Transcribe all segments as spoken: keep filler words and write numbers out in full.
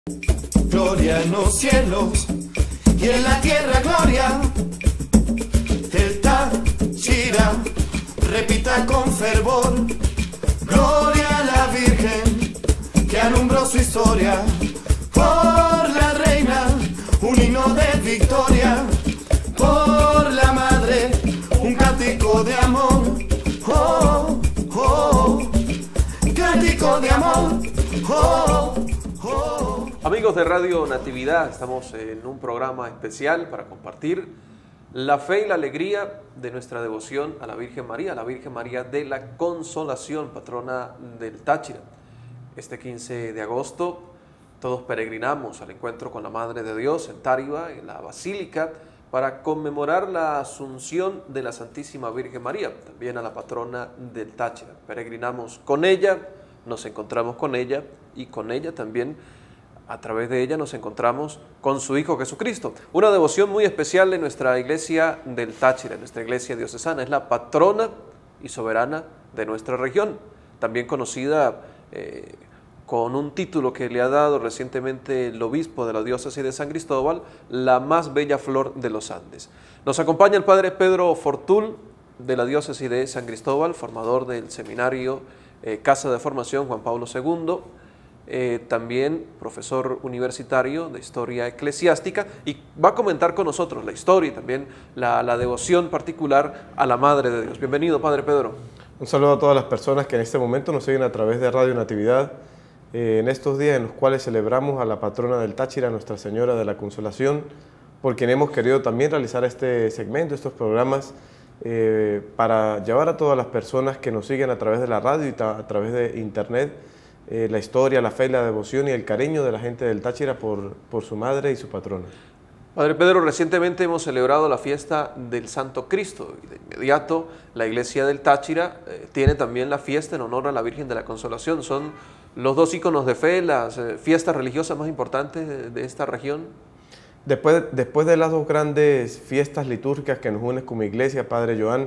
Gloria en los cielos y en la tierra gloria. El Táchira repita con fervor. Gloria a la Virgen que alumbró su historia. Por la reina un himno de victoria. Por la madre un cántico de amor. Oh, oh, cántico de amor. Oh, oh. Amigos de Radio Natividad, estamos en un programa especial para compartir la fe y la alegría de nuestra devoción a la Virgen María, la Virgen María de la Consolación, patrona del Táchira. Este quince de agosto todos peregrinamos al encuentro con la Madre de Dios en Táriba, en la Basílica, para conmemorar la Asunción de la Santísima Virgen María, también a la patrona del Táchira. Peregrinamos con ella, nos encontramos con ella y con ella también, a través de ella nos encontramos con su Hijo Jesucristo. Una devoción muy especial de nuestra iglesia del Táchira, nuestra iglesia diocesana. Es la patrona y soberana de nuestra región, también conocida eh, con un título que le ha dado recientemente el obispo de la diócesis de San Cristóbal, la más bella flor de los Andes. Nos acompaña el padre Pedro Fortul, de la diócesis de San Cristóbal, formador del seminario eh, Casa de Formación Juan Pablo segundo, Eh, también profesor universitario de historia eclesiástica, y va a comentar con nosotros la historia y también la, la devoción particular a la Madre de Dios. Bienvenido, Padre Pedro. Un saludo a todas las personas que en este momento nos siguen a través de Radio Natividad, eh, en estos días en los cuales celebramos a la patrona del Táchira, Nuestra Señora de la Consolación, por quien hemos querido también realizar este segmento, estos programas, eh, para llevar a todas las personas que nos siguen a través de la radio y a través de internet, Eh, la historia, la fe, la devoción y el cariño de la gente del Táchira por, por su madre y su patrona. Padre Pedro, recientemente hemos celebrado la fiesta del Santo Cristo y de inmediato la iglesia del Táchira eh, tiene también la fiesta en honor a la Virgen de la Consolación. ¿Son los dos íconos de fe, las eh, fiestas religiosas más importantes de, de esta región? Después, después de las dos grandes fiestas litúrgicas que nos unen como iglesia, Padre Joan,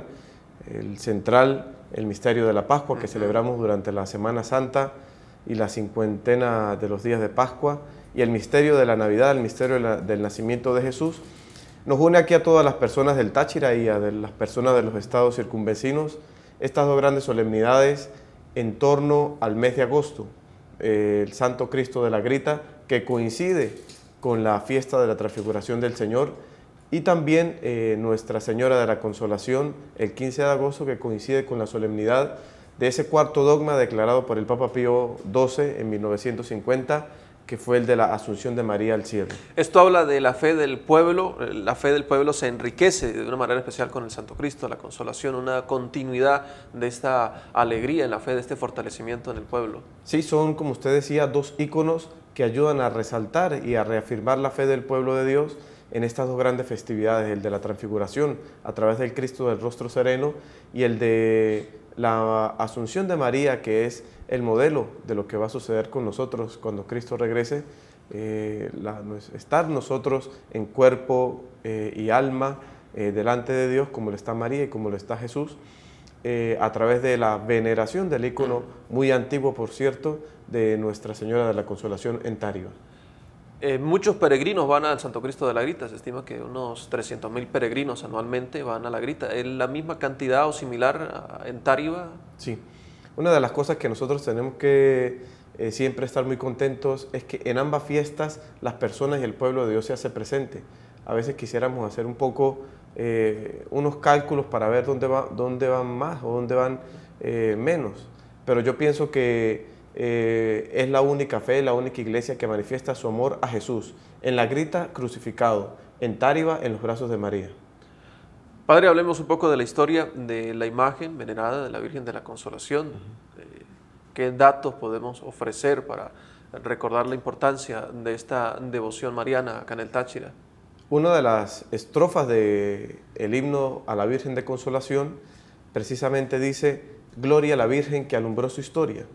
el central, el misterio de la Pascua, que uh-huh. celebramos durante la Semana Santa, y la cincuentena de los días de Pascua, y el misterio de la Navidad, el misterio de la, del nacimiento de Jesús, nos une aquí a todas las personas del Táchira y a de las personas de los estados circunvecinos, estas dos grandes solemnidades en torno al mes de agosto, eh, el Santo Cristo de la Grita, que coincide con la fiesta de la Transfiguración del Señor, y también eh, Nuestra Señora de la Consolación, el quince de agosto, que coincide con la solemnidad de ese cuarto dogma declarado por el Papa Pío doce en mil novecientos cincuenta, que fue el de la Asunción de María al cielo. Esto habla de la fe del pueblo, la fe del pueblo se enriquece de una manera especial con el Santo Cristo, la Consolación, una continuidad de esta alegría en la fe, de este fortalecimiento en el pueblo. Sí, son, como usted decía, dos íconos que ayudan a resaltar y a reafirmar la fe del pueblo de Dios en estas dos grandes festividades, el de la Transfiguración a través del Cristo del Rostro Sereno y el de la Asunción de María, que es el modelo de lo que va a suceder con nosotros cuando Cristo regrese, eh, la, estar nosotros en cuerpo eh, y alma eh, delante de Dios, como lo está María y como lo está Jesús, eh, a través de la veneración del ícono muy antiguo, por cierto, de Nuestra Señora de la Consolación en Táriba. Eh, muchos peregrinos van al Santo Cristo de la Grita, se estima que unos trescientos mil peregrinos anualmente van a la Grita. ¿Es la misma cantidad o similar en Táriba? Sí, una de las cosas que nosotros tenemos que eh, siempre estar muy contentos es que en ambas fiestas las personas y el pueblo de Dios se hace presente. A veces quisiéramos hacer un poco eh, unos cálculos para ver dónde, va, dónde van más o dónde van eh, menos, pero yo pienso que Eh, es la única fe, la única iglesia que manifiesta su amor a Jesús, en la Grita crucificado, en Táriba en los brazos de María. Padre, hablemos un poco de la historia de la imagen venerada de la Virgen de la Consolación. Uh-huh. eh, ¿Qué datos podemos ofrecer para recordar la importancia de esta devoción mariana acá en el Táchira? Una de las estrofas del himno a la Virgen de Consolación precisamente dice: Gloria a la Virgen que alumbró su historia.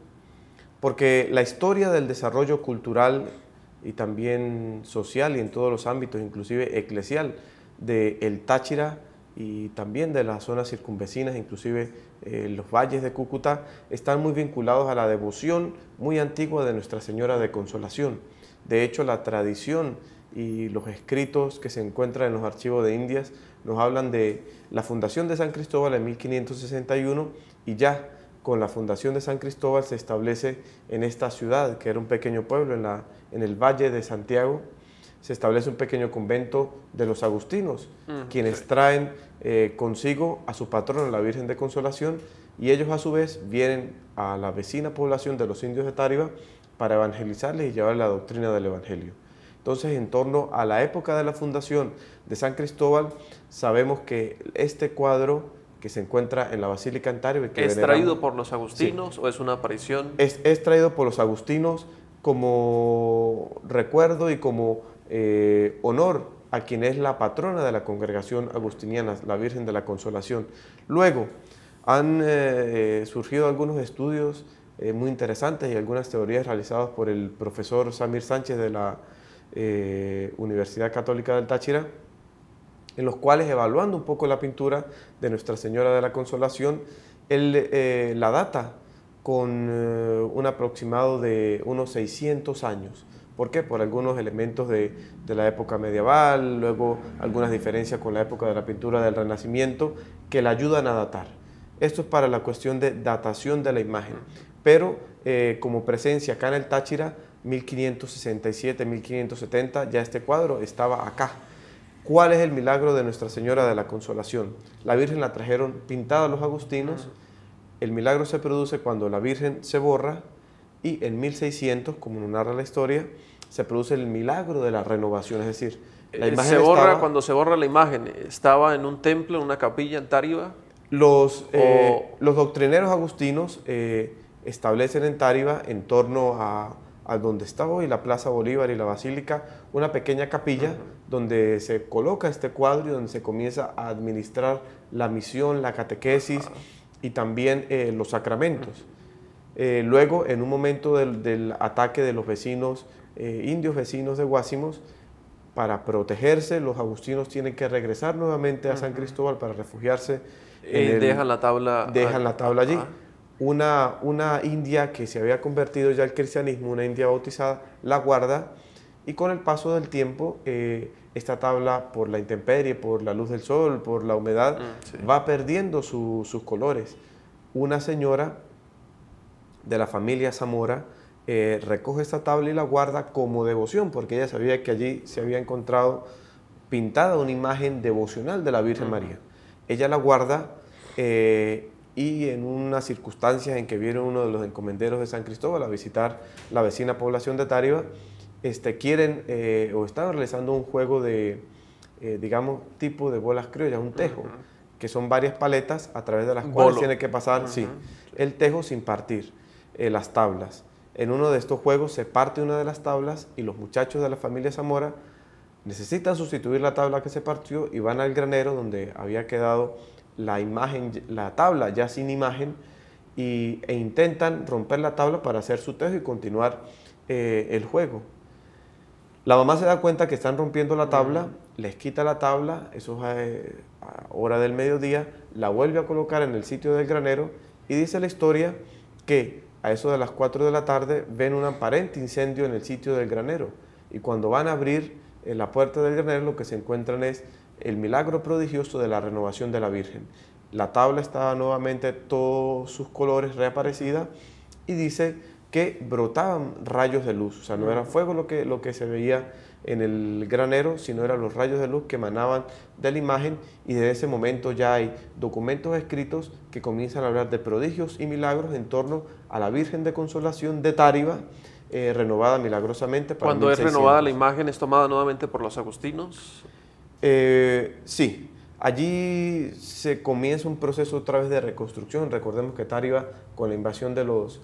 Porque la historia del desarrollo cultural y también social y en todos los ámbitos, inclusive eclesial, de el Táchira y también de las zonas circunvecinas, inclusive eh, los valles de Cúcuta, están muy vinculados a la devoción muy antigua de Nuestra Señora de Consolación. De hecho, la tradición y los escritos que se encuentran en los archivos de Indias nos hablan de la fundación de San Cristóbal en mil quinientos sesenta y uno, y ya con la fundación de San Cristóbal se establece en esta ciudad, que era un pequeño pueblo en, la, en el Valle de Santiago, se establece un pequeño convento de los agustinos, uh-huh, quienes sí. traen eh, consigo a su patrona, la Virgen de Consolación, y ellos a su vez vienen a la vecina población de los indios de Táriba para evangelizarles y llevar la doctrina del Evangelio. Entonces, en torno a la época de la fundación de San Cristóbal, sabemos que este cuadro que se encuentra en la Basílica en Táriba... Que ¿Es traído por los agustinos sí. o es una aparición? Es, es traído por los agustinos como recuerdo y como eh, honor a quien es la patrona de la congregación agustiniana, la Virgen de la Consolación. Luego, han eh, surgido algunos estudios eh, muy interesantes y algunas teorías realizadas por el profesor Samir Sánchez de la Eh, Universidad Católica del Táchira, en los cuales, evaluando un poco la pintura de Nuestra Señora de la Consolación, él eh, la data con eh, un aproximado de unos seiscientos años. ¿Por qué? Por algunos elementos de, de la época medieval, luego algunas diferencias con la época de la pintura del Renacimiento que la ayudan a datar. Esto es para la cuestión de datación de la imagen, pero eh, como presencia acá en el Táchira, mil quinientos sesenta y siete, mil quinientos setenta, ya este cuadro estaba acá. ¿Cuál es el milagro de Nuestra Señora de la Consolación? La Virgen la trajeron pintada a los agustinos, el milagro se produce cuando la Virgen se borra y en mil seiscientos, como nos narra la historia, se produce el milagro de la renovación, es decir, la imagen se borra estaba, cuando se borra la imagen, ¿estaba en un templo, en una capilla en Táriba? Los, eh, los doctrineros agustinos eh, establecen en Táriba, en torno a a donde está hoy la Plaza Bolívar y la Basílica, una pequeña capilla uh-huh. donde se coloca este cuadro y donde se comienza a administrar la misión, la catequesis uh-huh. y también eh, los sacramentos. Uh-huh. eh, luego, en un momento del, del ataque de los vecinos, eh, indios vecinos de Guásimos, para protegerse, los agustinos tienen que regresar nuevamente a uh-huh. San Cristóbal para refugiarse. Y el, dejan la tabla, dejan la tabla allí. Uh-huh. Una, una india que se había convertido ya al cristianismo, una india bautizada, la guarda, y con el paso del tiempo eh, esta tabla, por la intemperie, por la luz del sol, por la humedad, mm, sí. va perdiendo su, sus colores. Una señora de la familia Zamora eh, recoge esta tabla y la guarda como devoción, porque ella sabía que allí se había encontrado pintada una imagen devocional de la Virgen mm. María. Ella la guarda eh, y en unas circunstancias en que vieron uno de los encomenderos de San Cristóbal a visitar la vecina población de Táriba, este, quieren eh, o están realizando un juego de, eh, digamos, tipo de bolas criollas, un tejo, uh-huh. que son varias paletas a través de las cuales Bolo. tiene que pasar uh-huh. sí, el tejo sin partir, eh, las tablas. En uno de estos juegos se parte una de las tablas y los muchachos de la familia Zamora necesitan sustituir la tabla que se partió y van al granero donde había quedado la imagen, la tabla ya sin imagen, y, e intentan romper la tabla para hacer su tejo y continuar eh, el juego. La mamá se da cuenta que están rompiendo la tabla, uh-huh. les quita la tabla, eso es a, a hora del mediodía, la vuelve a colocar en el sitio del granero y dice la historia que a eso de las cuatro de la tarde ven un aparente incendio en el sitio del granero, y cuando van a abrir eh, la puerta del granero lo que se encuentran es el milagro prodigioso de la renovación de la Virgen. La tabla estaba nuevamente todos sus colores reaparecida y dice que brotaban rayos de luz, o sea, no era fuego lo que, lo que se veía en el granero, sino eran los rayos de luz que emanaban de la imagen, y desde ese momento ya hay documentos escritos que comienzan a hablar de prodigios y milagros en torno a la Virgen de Consolación de Táriba, eh, renovada milagrosamente. Para Cuando mil es seiscientos. renovada la imagen, ¿es tomada nuevamente por los agustinos? Eh, sí, allí se comienza un proceso otra vez de reconstrucción. Recordemos que Táriba, con la invasión de los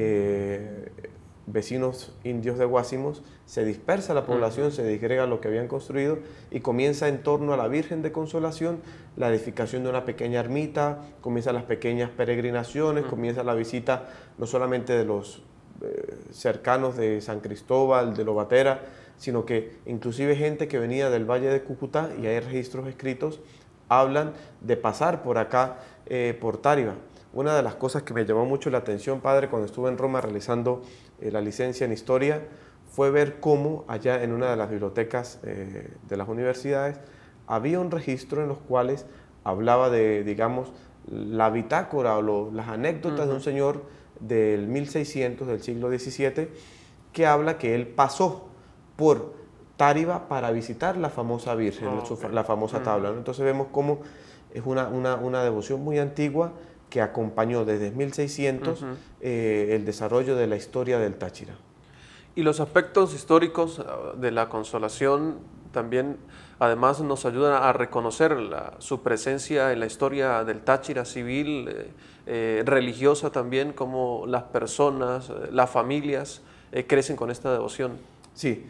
eh, vecinos indios de Guásimos, se dispersa la población, uh-huh. se disgrega lo que habían construido y comienza en torno a la Virgen de Consolación la edificación de una pequeña ermita, comienzan las pequeñas peregrinaciones, uh-huh. comienza la visita no solamente de los eh, cercanos de San Cristóbal, de Lobatera, sino que inclusive gente que venía del Valle de Cúcuta, y hay registros escritos, hablan de pasar por acá, eh, por Táriba. Una de las cosas que me llamó mucho la atención, padre, cuando estuve en Roma realizando eh, la licencia en Historia, fue ver cómo allá en una de las bibliotecas eh, de las universidades había un registro en los cuales hablaba de, digamos, la bitácora o lo, las anécdotas uh-huh. de un señor del mil seiscientos, del siglo diecisiete, que habla que él pasó por Táriba para visitar la famosa Virgen, oh, okay. la famosa uh-huh. tabla, ¿no? Entonces vemos cómo es una, una, una devoción muy antigua que acompañó desde mil seiscientos uh-huh. eh, el desarrollo de la historia del Táchira. Y los aspectos históricos de la Consolación también, además, nos ayudan a reconocer la, su presencia en la historia del Táchira civil, eh, eh, religiosa también, como las personas, eh, las familias eh, crecen con esta devoción. Sí.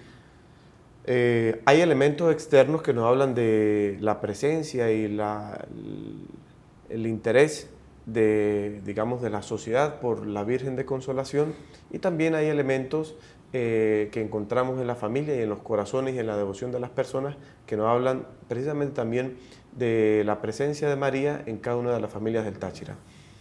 Eh, hay elementos externos que nos hablan de la presencia y la, el, el interés de, digamos, de la sociedad por la Virgen de Consolación, y también hay elementos eh, que encontramos en la familia y en los corazones y en la devoción de las personas que nos hablan precisamente también de la presencia de María en cada una de las familias del Táchira.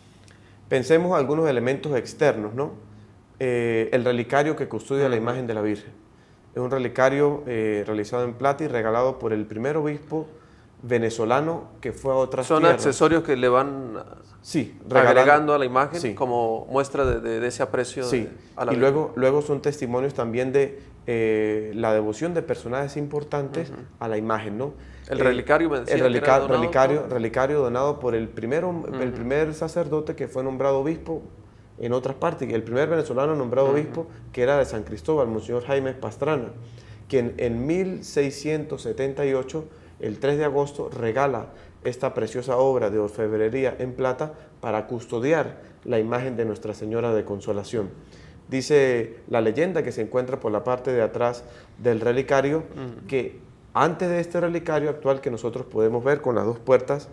Pensemos algunos elementos externos, ¿no? Eh, el relicario que custodia la imagen de la Virgen. Es un relicario eh, realizado en plata y regalado por el primer obispo venezolano que fue a otras Son tierras. accesorios que le van sí, agregando a la imagen sí. como muestra de, de, de ese aprecio sí. de, a la y Virgen. luego, luego son testimonios también de eh, la devoción de personajes importantes uh-huh. a la imagen, ¿no? El relicario, me decía, el relica donado, relicario, ¿no? relicario donado por el, primero, uh-huh. el primer sacerdote que fue nombrado obispo en otras partes, el primer venezolano nombrado uh-huh. obispo, que era de San Cristóbal, Monseñor Jaime Pastrana, quien en mil seiscientos setenta y ocho, el tres de agosto, regala esta preciosa obra de orfebrería en plata para custodiar la imagen de Nuestra Señora de Consolación. Dice la leyenda que se encuentra por la parte de atrás del relicario, uh-huh. que antes de este relicario actual que nosotros podemos ver con las dos puertas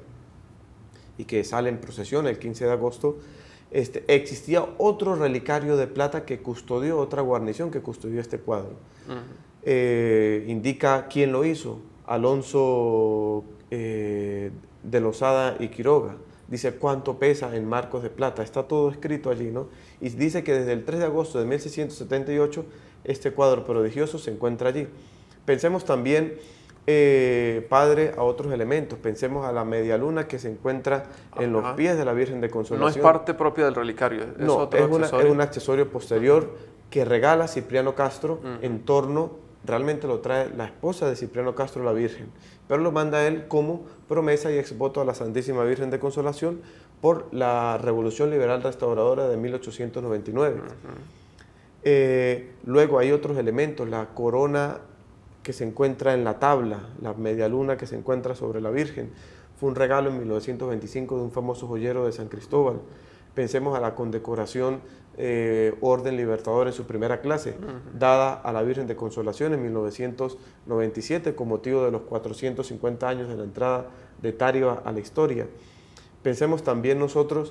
y que sale en procesión el quince de agosto, Este, existía otro relicario de plata que custodió, otra guarnición que custodió este cuadro. Uh-huh. eh, indica quién lo hizo, Alonso eh, de Lozada y Quiroga. Dice cuánto pesa en marcos de plata, está todo escrito allí, ¿no? Y dice que desde el tres de agosto de mil seiscientos setenta y ocho este cuadro prodigioso se encuentra allí. Pensemos también, eh, Padre, a otros elementos. Pensemos a la media luna que se encuentra en Ajá. los pies de la Virgen de Consolación. No es parte propia del relicario, es no, otro es, una, accesorio. es un accesorio posterior que regala Cipriano Castro uh-huh. en torno, realmente lo trae la esposa de Cipriano Castro, la Virgen, pero lo manda él como promesa y exvoto a la Santísima Virgen de Consolación por la Revolución Liberal Restauradora de mil ochocientos noventa y nueve. Uh-huh. eh, luego hay otros elementos, la corona que se encuentra en la tabla, la media luna que se encuentra sobre la Virgen, fue un regalo en mil novecientos veinticinco de un famoso joyero de San Cristóbal. Pensemos a la condecoración eh, Orden Libertador en su primera clase, uh-huh. dada a la Virgen de Consolación en mil novecientos noventa y siete con motivo de los cuatrocientos cincuenta años de la entrada de Táriba a la historia. Pensemos también nosotros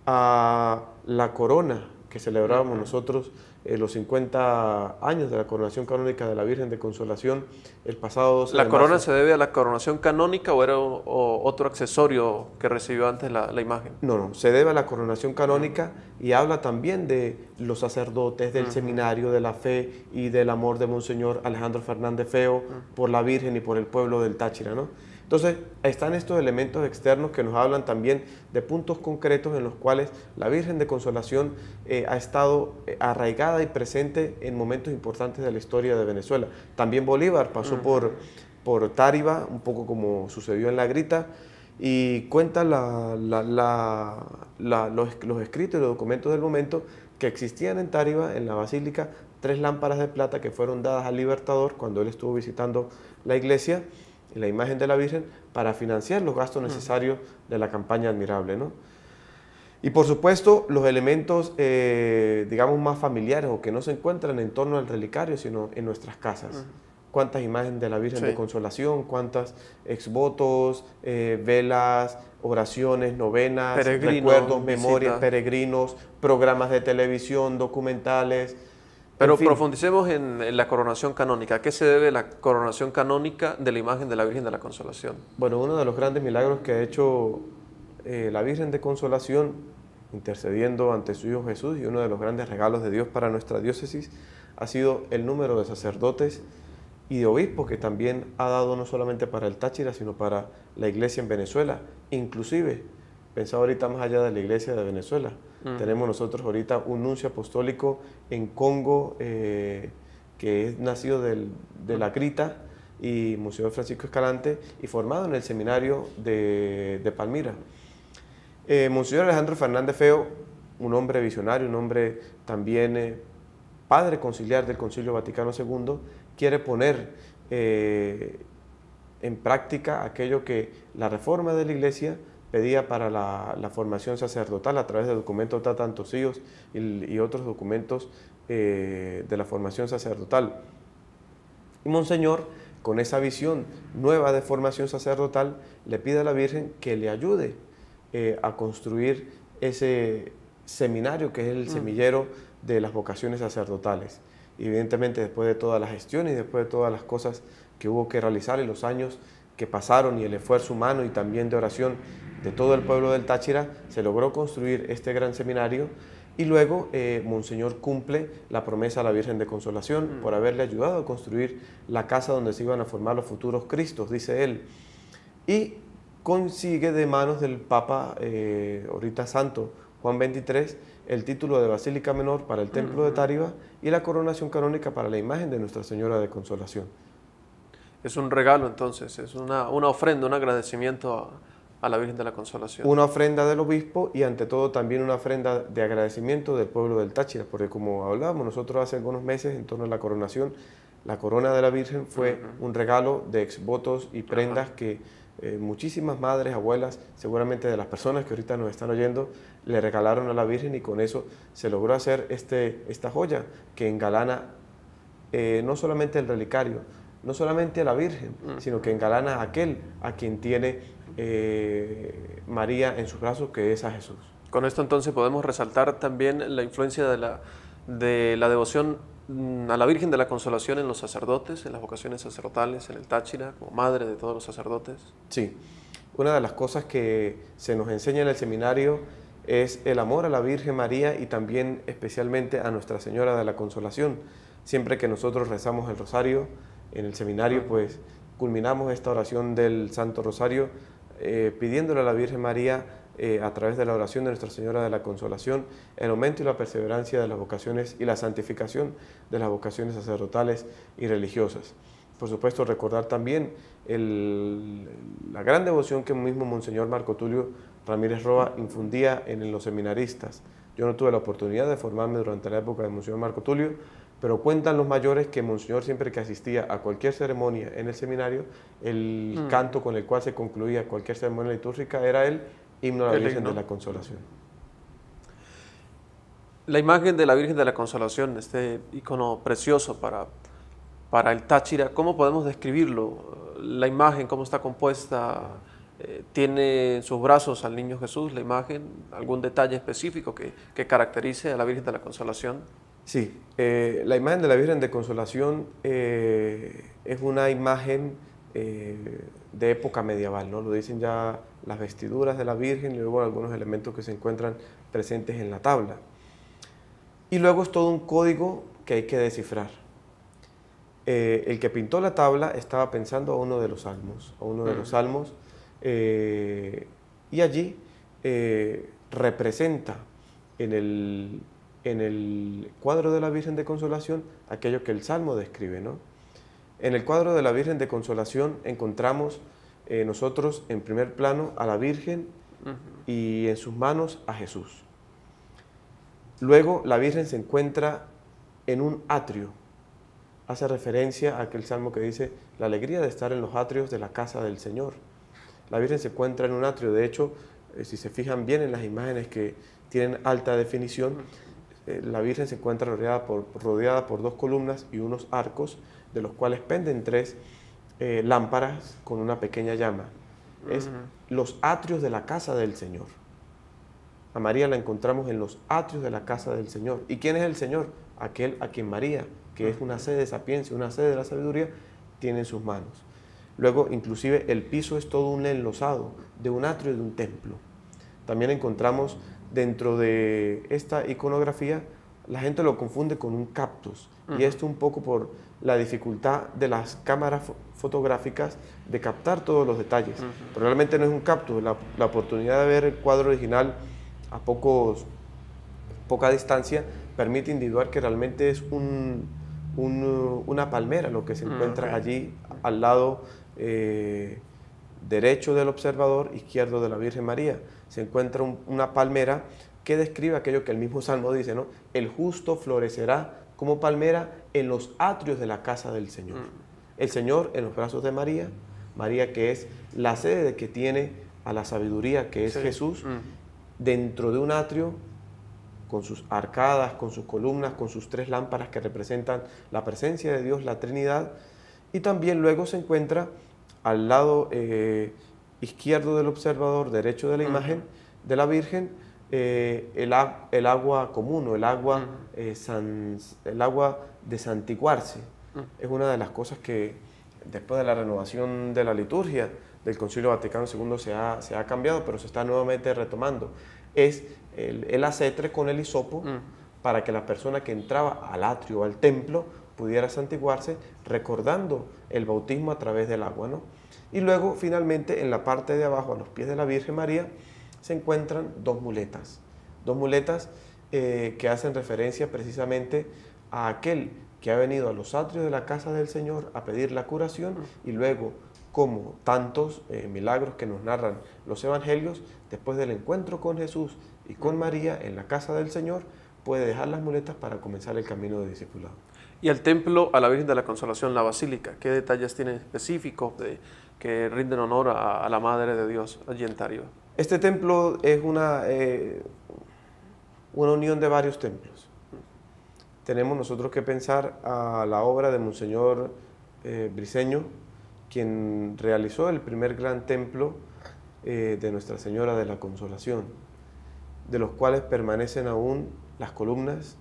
a la corona que celebrábamos uh-huh. nosotros eh, los cincuenta años de la coronación canónica de la Virgen de Consolación el pasado doce de marzo. ¿La corona se debe a la coronación canónica o era o, o otro accesorio que recibió antes la, la imagen? No, no, se debe a la coronación canónica y habla también de los sacerdotes, del uh-huh. seminario, de la fe y del amor de Monseñor Alejandro Fernández Feo uh-huh. por la Virgen y por el pueblo del Táchira, ¿no? Entonces, están estos elementos externos que nos hablan también de puntos concretos en los cuales la Virgen de Consolación eh, ha estado eh, arraigada y presente en momentos importantes de la historia de Venezuela. También Bolívar pasó uh-huh. por, por Táriba, un poco como sucedió en La Grita, y cuenta la, la, la, la, los, los escritos y los documentos del momento que existían en Táriba, en la Basílica, tres lámparas de plata que fueron dadas al Libertador cuando él estuvo visitando la iglesia, la imagen de la Virgen, para financiar los gastos necesarios de la campaña admirable, ¿no? Y por supuesto los elementos, eh, digamos, más familiares o que no se encuentran en torno al relicario, sino en nuestras casas. Uh-huh. Cuántas imágenes de la Virgen sí. de Consolación, cuántas exvotos, eh, velas, oraciones, novenas, peregrinos, recuerdos, memorias, visitas. peregrinos, programas de televisión, documentales. Pero en fin. Profundicemos en, en la coronación canónica. ¿A qué se debe la coronación canónica de la imagen de la Virgen de la Consolación? Bueno, uno de los grandes milagros que ha hecho eh, la Virgen de Consolación, intercediendo ante su Hijo Jesús, y uno de los grandes regalos de Dios para nuestra diócesis, ha sido el número de sacerdotes y de obispos que también ha dado no solamente para el Táchira, sino para la iglesia en Venezuela. Inclusive, pensaba ahorita más allá de la iglesia de Venezuela, uh-huh. tenemos nosotros ahorita un nuncio apostólico en Congo, eh, que es nacido del, de la Crita, y Monseñor Francisco Escalante, y formado en el seminario de, de Palmira. Eh, Monseñor Alejandro Fernández Feo, un hombre visionario, un hombre también eh, padre conciliar del Concilio Vaticano segundo, quiere poner eh, en práctica aquello que la reforma de la Iglesia pedía para la, la formación sacerdotal a través de documentos tatantosíos y, y otros documentos eh, de la formación sacerdotal. Y Monseñor, con esa visión nueva de formación sacerdotal, le pide a la Virgen que le ayude eh, a construir ese seminario que es el semillero de las vocaciones sacerdotales. Y evidentemente, después de todas las gestiones y después de todas las cosas que hubo que realizar en los años que pasaron y el esfuerzo humano y también de oración de todo el pueblo del Táchira, se logró construir este gran seminario. Y luego eh, Monseñor cumple la promesa a la Virgen de Consolación mm. por haberle ayudado a construir la casa donde se iban a formar los futuros Cristos, dice él. Y consigue de manos del Papa, eh, ahorita santo, Juan veintitrés, el título de Basílica Menor para el Templo de Táriba y la coronación canónica para la imagen de Nuestra Señora de Consolación. Es un regalo entonces, es una, una ofrenda, un agradecimiento a, a la Virgen de la Consolación. Una ofrenda del obispo y ante todo también una ofrenda de agradecimiento del pueblo del Táchira, porque como hablábamos nosotros hace algunos meses en torno a la coronación, la corona de la Virgen fue uh-huh. un regalo de exvotos y prendas uh-huh. que Eh, muchísimas madres, abuelas, seguramente de las personas que ahorita nos están oyendo, le regalaron a la Virgen y con eso se logró hacer este, esta joya que engalana eh, no solamente el relicario, no solamente a la Virgen, mm. sino que engalana a aquel a quien tiene eh, María en sus brazos, que es a Jesús. Con esto entonces podemos resaltar también la influencia de la, de la devoción a la Virgen de la Consolación en los sacerdotes, en las vocaciones sacerdotales, en el Táchira, como madre de todos los sacerdotes. Sí, una de las cosas que se nos enseña en el seminario es el amor a la Virgen María y también especialmente a Nuestra Señora de la Consolación. Siempre que nosotros rezamos el rosario en el seminario, pues culminamos esta oración del Santo Rosario eh, pidiéndole a la Virgen María Eh, a través de la oración de Nuestra Señora de la Consolación, el aumento y la perseverancia de las vocaciones y la santificación de las vocaciones sacerdotales y religiosas. Por supuesto, recordar también el, la gran devoción que mismo Monseñor Marco Tulio Ramírez Roa infundía en los seminaristas. Yo no tuve la oportunidad de formarme durante la época de Monseñor Marco Tulio, pero cuentan los mayores que Monseñor siempre que asistía a cualquier ceremonia en el seminario, el mm. canto con el cual se concluía cualquier ceremonia litúrgica era el himno a la Virgen de la Consolación. La imagen de la Virgen de la Consolación, este icono precioso para, para el Táchira, ¿cómo podemos describirlo? La imagen, ¿cómo está compuesta? Eh, ¿Tiene en sus brazos al Niño Jesús la imagen? ¿Algún detalle específico que, que caracterice a la Virgen de la Consolación? Sí, eh, la imagen de la Virgen de Consolación eh, es una imagen eh, de época medieval, ¿no? Lo dicen ya las vestiduras de la Virgen y luego algunos elementos que se encuentran presentes en la tabla. Y luego es todo un código que hay que descifrar. Eh, el que pintó la tabla estaba pensando a uno de los salmos, a uno de los salmos, eh, y allí eh, representa en el, en el cuadro de la Virgen de Consolación aquello que el Salmo describe, ¿no? En el cuadro de la Virgen de Consolación encontramos eh, nosotros en primer plano a la Virgen uh-huh. y en sus manos a Jesús. Luego la Virgen se encuentra en un atrio. Hace referencia a aquel salmo que dice la alegría de estar en los atrios de la casa del Señor. La Virgen se encuentra en un atrio. De hecho, eh, si se fijan bien en las imágenes que tienen alta definición, eh, la Virgen se encuentra rodeada por, rodeada por dos columnas y unos arcos, de los cuales penden tres eh, lámparas con una pequeña llama. Es uh-huh. los atrios de la casa del Señor. A María la encontramos en los atrios de la casa del Señor. ¿Y quién es el Señor? Aquel a quien María, que es una sede de sapiencia, una sede de la sabiduría, tiene en sus manos. Luego, inclusive, el piso es todo un enlosado de un atrio y de un templo. También encontramos dentro de esta iconografía la gente lo confunde con un cactus. Uh-huh. Y esto un poco por la dificultad de las cámaras fo fotográficas de captar todos los detalles. Uh-huh. Pero realmente no es un cactus. La, la oportunidad de ver el cuadro original a pocos, poca distancia permite individuar que realmente es un, un, una palmera lo que se encuentra uh-huh. allí al lado eh, derecho del observador, izquierdo de la Virgen María. Se encuentra un, una palmera que describe aquello que el mismo Salmo dice, ¿no? El justo florecerá como palmera en los atrios de la casa del Señor. Mm. El Señor en los brazos de María, María que es la sede que tiene a la sabiduría, que es sí. Jesús, mm. dentro de un atrio, con sus arcadas, con sus columnas, con sus tres lámparas que representan la presencia de Dios, la Trinidad, y también luego se encuentra al lado eh, izquierdo del observador, derecho de la imagen mm. de la Virgen, Eh, el, el agua común o el agua, uh-huh. eh, san, el agua de santiguarse. Uh-huh. Es una de las cosas que después de la renovación de la liturgia del Concilio Vaticano segundo se ha, se ha cambiado, pero se está nuevamente retomando. Es el, el acetre con el hisopo uh-huh. para que la persona que entraba al atrio o al templo pudiera santiguarse recordando el bautismo a través del agua, ¿no? Y luego finalmente en la parte de abajo a los pies de la Virgen María se encuentran dos muletas, dos muletas eh, que hacen referencia precisamente a aquel que ha venido a los atrios de la casa del Señor a pedir la curación y luego, como tantos eh, milagros que nos narran los evangelios, después del encuentro con Jesús y con María en la casa del Señor, puede dejar las muletas para comenzar el camino de discipulado. Y el templo a la Virgen de la Consolación, la Basílica, ¿qué detalles tiene específicos de, que rinden honor a, a la Madre de Dios allí en Tariba? Este templo es una, eh, una unión de varios templos. Tenemos nosotros que pensar a la obra de Monseñor eh, Briceño, quien realizó el primer gran templo eh, de Nuestra Señora de la Consolación, de los cuales permanecen aún las columnas,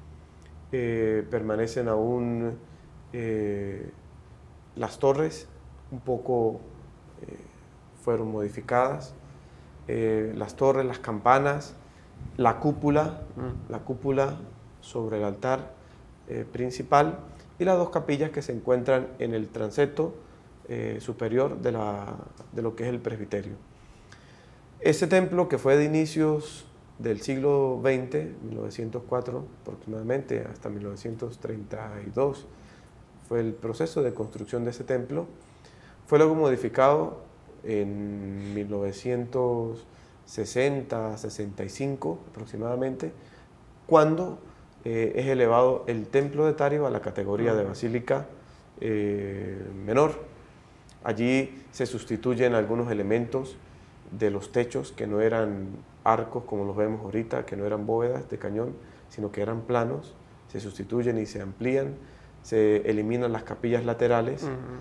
eh, permanecen aún eh, las torres, un poco eh, fueron modificadas, Eh, las torres, las campanas, la cúpula, mm. la cúpula sobre el altar eh, principal y las dos capillas que se encuentran en el transepto eh, superior de, la, de lo que es el presbiterio. Ese templo, que fue de inicios del siglo veinte, mil novecientos cuatro aproximadamente, hasta mil novecientos treinta y dos, fue el proceso de construcción de ese templo, fue luego modificado en mil novecientos sesenta, sesenta y cinco aproximadamente, cuando eh, es elevado el templo de Tariba a la categoría de basílica eh, menor. Allí se sustituyen algunos elementos de los techos que no eran arcos como los vemos ahorita, que no eran bóvedas de cañón, sino que eran planos, se sustituyen y se amplían, se eliminan las capillas laterales, uh-huh.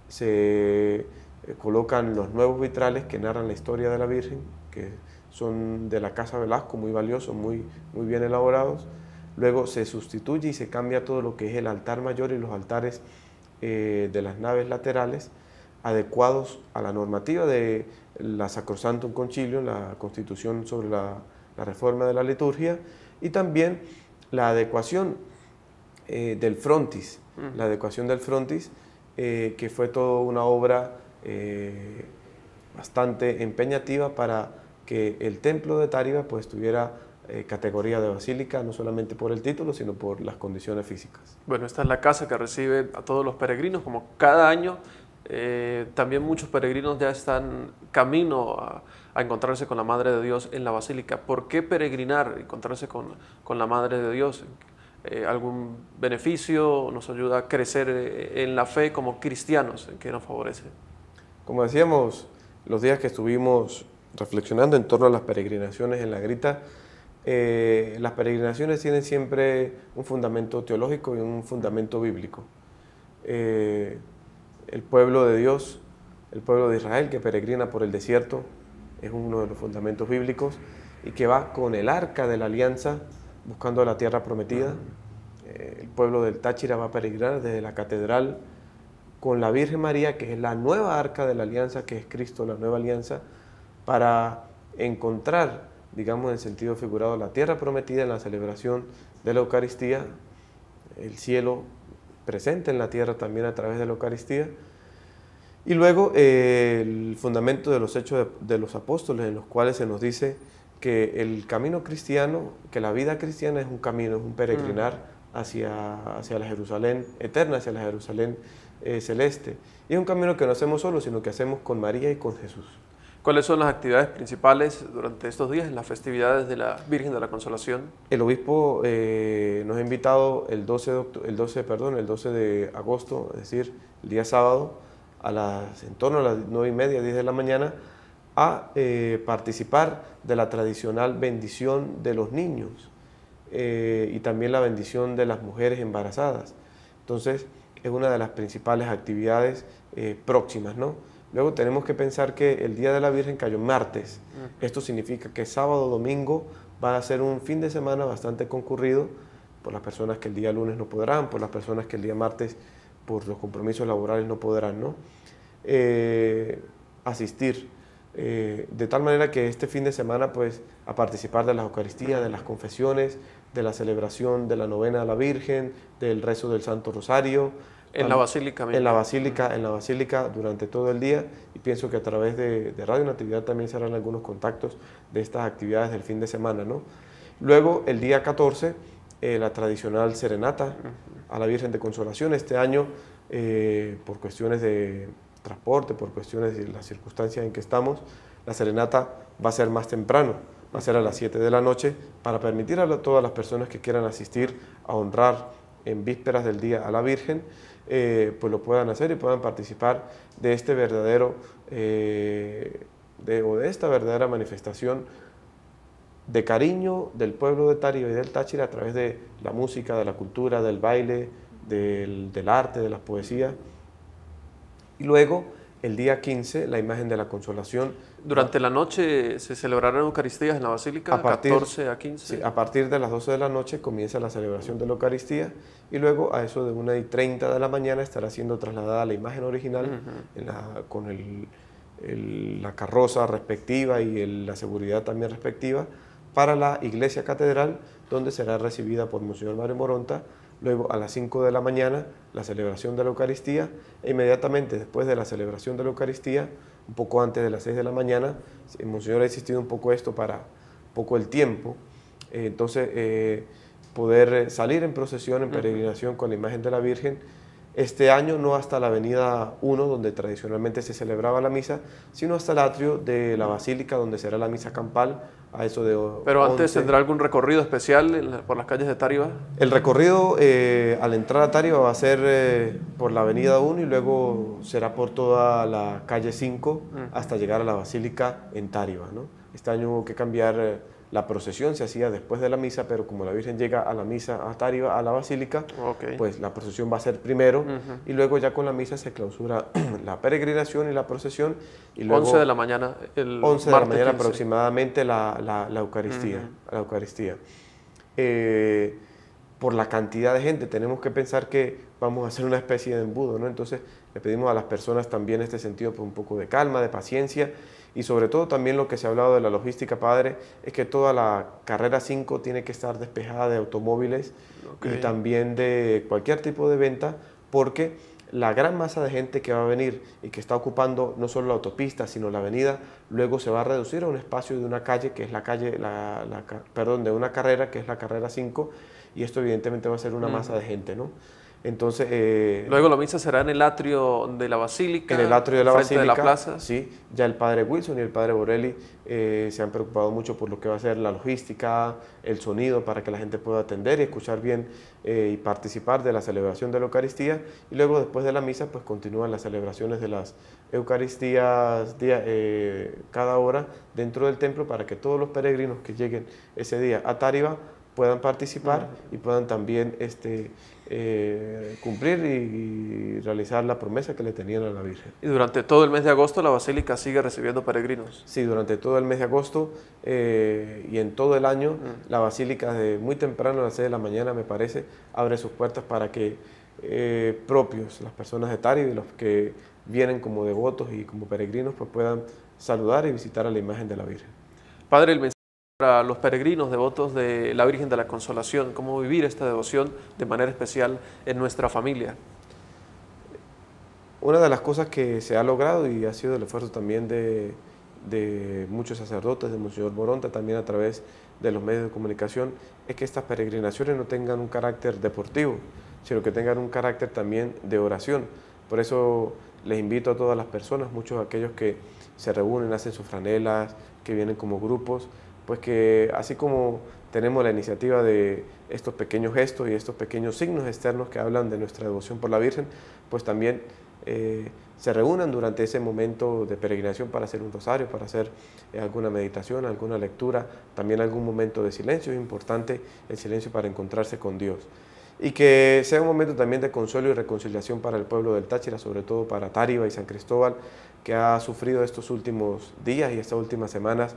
se Eh, colocan los nuevos vitrales que narran la historia de la Virgen, que son de la Casa Velasco, muy valiosos, muy, muy bien elaborados. Luego se sustituye y se cambia todo lo que es el altar mayor y los altares eh, de las naves laterales, adecuados a la normativa de la Sacrosanctum Concilium, la Constitución sobre la, la reforma de la liturgia, y también la adecuación eh, del frontis, mm. la adecuación del frontis, eh, que fue toda una obra Eh, bastante empeñativa para que el templo de Tariba pues tuviera eh, categoría de basílica, no solamente por el título, sino por las condiciones físicas. Bueno, esta es la casa que recibe a todos los peregrinos, como cada año. Eh, también muchos peregrinos ya están camino a, a encontrarse con la Madre de Dios en la basílica. ¿Por qué peregrinar, encontrarse con, con la Madre de Dios? Eh, ¿Algún beneficio? ¿Nos ayuda a crecer en la fe como cristianos? ¿En qué nos favorece? Como decíamos, los días que estuvimos reflexionando en torno a las peregrinaciones en la Grita, eh, las peregrinaciones tienen siempre un fundamento teológico y un fundamento bíblico. Eh, el pueblo de Dios, el pueblo de Israel que peregrina por el desierto, es uno de los fundamentos bíblicos, y que va con el arca de la alianza buscando la tierra prometida. Eh, el pueblo del Táchira va a peregrinar desde la catedral con la Virgen María, que es la nueva arca de la alianza, que es Cristo, la nueva alianza, para encontrar, digamos en sentido figurado, la tierra prometida en la celebración de la Eucaristía, el cielo presente en la tierra también a través de la Eucaristía. Y luego eh, el fundamento de los hechos de, de los apóstoles, en los cuales se nos dice que el camino cristiano, que la vida cristiana es un camino, es un peregrinar mm. hacia, hacia la Jerusalén eterna, hacia la Jerusalén eh, celeste. Y es un camino que no hacemos solos, sino que hacemos con María y con Jesús. ¿Cuáles son las actividades principales durante estos días, en las festividades de la Virgen de la Consolación? El obispo eh, nos ha invitado el doce, de octubre, el, doce, perdón, el doce de agosto, es decir, el día sábado, a las, en torno a las nueve y media, diez de la mañana, a eh, participar de la tradicional bendición de los niños eh, y también la bendición de las mujeres embarazadas. Entonces, es una de las principales actividades eh, próximas, ¿no? Luego tenemos que pensar que el Día de la Virgen cayó martes. Uh-huh. Esto significa que sábado, domingo va a ser un fin de semana bastante concurrido por las personas que el día lunes no podrán, por las personas que el día martes por los compromisos laborales no podrán, ¿no? Eh, asistir. Eh, de tal manera que este fin de semana, pues, a participar de las Eucaristías, de las confesiones, de la celebración de la novena a la Virgen, del rezo del Santo Rosario. En la Basílica mismo. En la Basílica, en la Basílica durante todo el día, y pienso que a través de, de Radio Natividad también se harán algunos contactos de estas actividades del fin de semana, ¿no? Luego, el día catorce, eh, la tradicional serenata a la Virgen de Consolación. Este año, eh, por cuestiones de transporte, por cuestiones de las circunstancias en que estamos, la serenata va a ser más temprano, va a ser a las siete de la noche, para permitir a la, todas las personas que quieran asistir a honrar en vísperas del día a la Virgen, eh, pues lo puedan hacer y puedan participar de este verdadero, eh, de, o de esta verdadera manifestación de cariño del pueblo de Tariba y del Táchira a través de la música, de la cultura, del baile, del, del arte, de la poesía. Y luego, el día quince, la imagen de la Consolación. Durante la noche se celebrarán Eucaristías en la Basílica, a partir, catorce a quince. Sí, a partir de las doce de la noche comienza la celebración de la Eucaristía, y luego a eso de una y treinta de la mañana estará siendo trasladada la imagen original uh-huh. en la, con el, el, la carroza respectiva y el, la seguridad también respectiva para la iglesia catedral, donde será recibida por Monseñor Mario Moronta. Luego, a las cinco de la mañana, la celebración de la Eucaristía, e inmediatamente después de la celebración de la Eucaristía, un poco antes de las seis de la mañana, Monseñor ha insistido un poco esto para un poco el tiempo, eh, entonces eh, poder salir en procesión, en peregrinación con la imagen de la Virgen, este año no hasta la avenida uno, donde tradicionalmente se celebraba la misa, sino hasta el atrio de la Basílica, donde será la misa campal, a eso de Pero antes, once. ¿Tendrá algún recorrido especial en la, por las calles de Tariba? El recorrido eh, al entrar a Tariba va a ser eh, por la avenida uno y luego será por toda la calle cinco uh-huh. hasta llegar a la Basílica en Tariba, ¿no? Este año hubo que cambiar, eh, la procesión se hacía después de la misa, pero como la Virgen llega a la misa a Tariba, a la Basílica, okay. pues la procesión va a ser primero uh-huh. y luego ya con la misa se clausura la peregrinación y la procesión. Y luego, once de la mañana, el once de la mañana quince. Aproximadamente la, la, la Eucaristía. Uh-huh. La Eucaristía. Eh, por la cantidad de gente, tenemos que pensar que vamos a hacer una especie de embudo, ¿no? Entonces le pedimos a las personas también en este sentido pues, un poco de calma, de paciencia, y sobre todo también lo que se ha hablado de la logística, Padre, es que toda la carrera cinco tiene que estar despejada de automóviles okay. y también de cualquier tipo de venta, porque la gran masa de gente que va a venir y que está ocupando no solo la autopista, sino la avenida, luego se va a reducir a un espacio de una calle, que es la calle, la, la, perdón, de una carrera, que es la carrera cinco, y esto evidentemente va a ser una mm. masa de gente, ¿no? Entonces, eh, luego la misa será en el atrio de la Basílica, en el atrio de la frente Basílica, de la plaza. Sí, ya el padre Wilson y el padre Borelli eh, se han preocupado mucho por lo que va a ser la logística, el sonido, para que la gente pueda atender y escuchar bien eh, y participar de la celebración de la Eucaristía. Y luego, después de la misa, pues continúan las celebraciones de las Eucaristías día, eh, cada hora dentro del templo, para que todos los peregrinos que lleguen ese día a Tariba puedan participar uh-huh. y puedan también este, eh, cumplir y, y realizar la promesa que le tenían a la Virgen. ¿Y durante todo el mes de agosto la Basílica sigue recibiendo peregrinos? Sí, durante todo el mes de agosto eh, y en todo el año uh-huh. la Basílica de muy temprano, a las seis de la mañana me parece, abre sus puertas para que eh, propios, las personas de Tariba y los que vienen como devotos y como peregrinos, pues puedan saludar y visitar a la imagen de la Virgen. Padre, el mensaje Para los peregrinos devotos de la Virgen de la Consolación, cómo vivir esta devoción de manera especial en nuestra familia. Una de las cosas que se ha logrado y ha sido el esfuerzo también de, de muchos sacerdotes, de Monseñor Moronta, también a través de los medios de comunicación, es que estas peregrinaciones no tengan un carácter deportivo, sino que tengan un carácter también de oración. Por eso les invito a todas las personas, muchos de aquellos que se reúnen, hacen sus franelas, que vienen como grupos, pues que así como tenemos la iniciativa de estos pequeños gestos y estos pequeños signos externos que hablan de nuestra devoción por la Virgen, pues también eh, se reúnan durante ese momento de peregrinación para hacer un rosario, para hacer eh, alguna meditación, alguna lectura, también algún momento de silencio. Es importante el silencio para encontrarse con Dios. Y que sea un momento también de consuelo y reconciliación para el pueblo del Táchira, sobre todo para Táriba y San Cristóbal, que ha sufrido estos últimos días y estas últimas semanas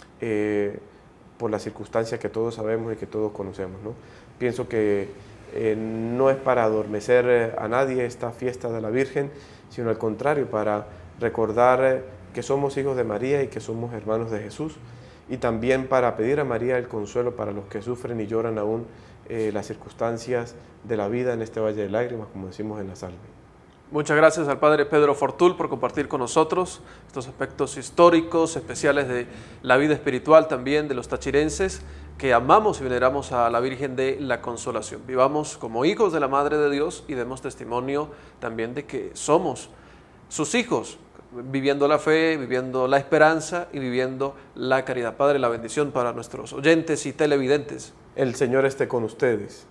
eh, por las circunstancias que todos sabemos y que todos conocemos, ¿no? Pienso que eh, no es para adormecer a nadie esta fiesta de la Virgen, sino al contrario, para recordar que somos hijos de María y que somos hermanos de Jesús, y también para pedir a María el consuelo para los que sufren y lloran aún eh, las circunstancias de la vida en este valle de lágrimas, como decimos en la salve. Muchas gracias al Padre Pedro Fortul por compartir con nosotros estos aspectos históricos, especiales de la vida espiritual también de los tachirenses, que amamos y veneramos a la Virgen de la Consolación. Vivamos como hijos de la Madre de Dios y demos testimonio también de que somos sus hijos, viviendo la fe, viviendo la esperanza y viviendo la caridad. Padre, la bendición para nuestros oyentes y televidentes. El Señor esté con ustedes.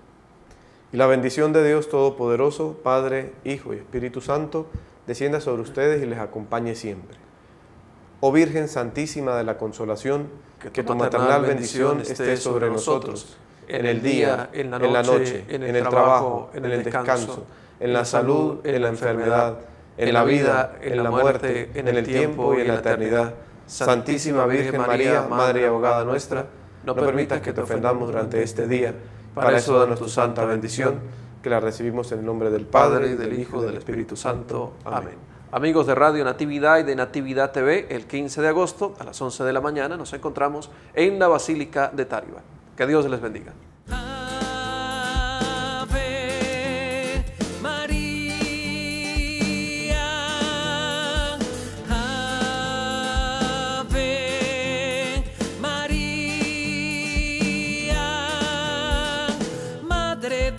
Y la bendición de Dios Todopoderoso, Padre, Hijo y Espíritu Santo, descienda sobre ustedes y les acompañe siempre. Oh Virgen Santísima de la Consolación, que, que tu maternal bendición esté sobre nosotros, en el día, en la noche, en, la noche, en, el, en el trabajo, en el descanso, en la salud, en la enfermedad, en la vida, en la muerte, en el tiempo y en la eternidad. Santísima Virgen María, Madre y Abogada nuestra, no permitas que te ofendamos durante este día. Para eso danos tu santa bendición, que la recibimos en el nombre del Padre, del Hijo y del Espíritu Santo. Amén. Amigos de Radio Natividad y de Natividad T V, el quince de agosto a las once de la mañana nos encontramos en la Basílica de Táriba. Que Dios les bendiga.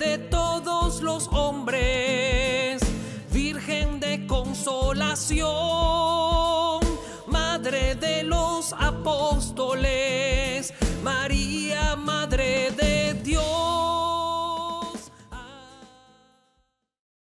Hombres, Virgen de Consolación.